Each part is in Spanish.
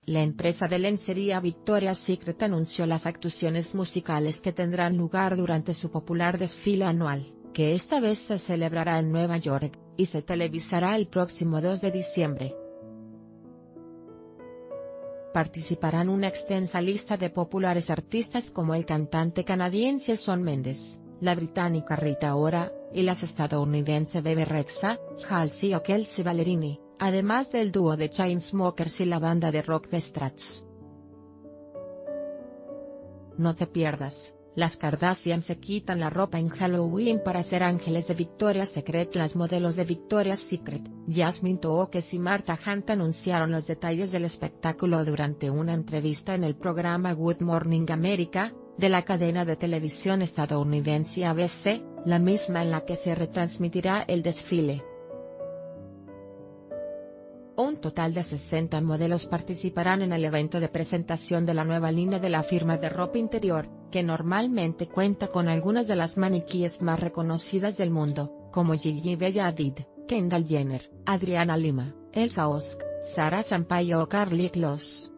La empresa de lencería Victoria's Secret anunció las actuaciones musicales que tendrán lugar durante su popular desfile anual, que esta vez se celebrará en Nueva York, y se televisará el próximo 2 de diciembre. Participarán una extensa lista de populares artistas como el cantante canadiense Shawn Mendes, la británica Rita Ora, y las estadounidense Bebe Rexha, Halsey o Kelsea Ballerini, además del dúo de Chainsmokers y la banda de rock The Strats. No te pierdas, las Kardashian se quitan la ropa en Halloween para ser ángeles de Victoria's Secret. Las modelos de Victoria's Secret, Jasmine Tookes y Martha Hunt anunciaron los detalles del espectáculo durante una entrevista en el programa Good Morning America, de la cadena de televisión estadounidense ABC, la misma en la que se retransmitirá el desfile. Un total de 60 modelos participarán en el evento de presentación de la nueva línea de la firma de ropa interior, que normalmente cuenta con algunas de las maniquíes más reconocidas del mundo, como Gigi Bella Hadid, Kendall Jenner, Adriana Lima, Elsa Hosk, Sarah Sampaio o Karlie Kloss.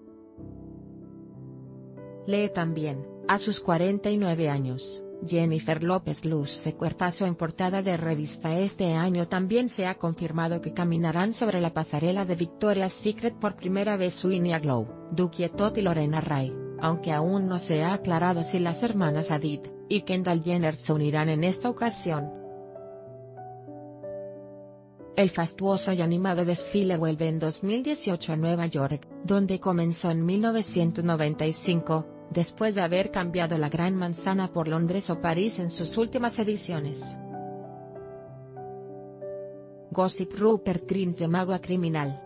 Lee también, a sus 49 años, Jennifer López luce cuerpazo en portada de revista. Este año también se ha confirmado que caminarán sobre la pasarela de Victoria's Secret por primera vez Sonia Glow, Duki Etot y Lorena Ray, aunque aún no se ha aclarado si las hermanas Hadid y Kendall Jenner se unirán en esta ocasión. El fastuoso y animado desfile vuelve en 2018 a Nueva York, donde comenzó en 1995. Después de haber cambiado la Gran Manzana por Londres o París en sus últimas ediciones. Gossip: Rupert Grint de Mago a criminal.